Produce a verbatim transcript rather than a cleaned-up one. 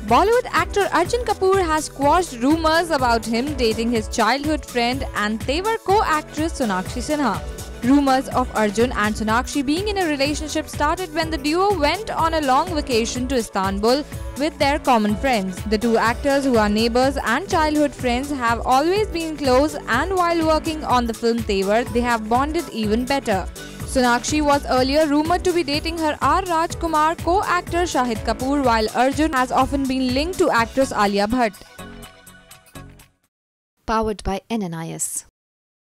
Bollywood actor Arjun Kapoor has quashed rumors about him dating his childhood friend and Tevar co-actress Sonakshi Sinha. Rumors of Arjun and Sonakshi being in a relationship started when the duo went on a long vacation to Istanbul with their common friends. The two actors, who are neighbors and childhood friends, have always been close, and while working on the film Tevar, they have bonded even better. Sonakshi was earlier rumored to be dating her R. Rajkumar co-actor Shahid Kapoor, while Arjun has often been linked to actress Alia Bhatt. Powered by N N I S.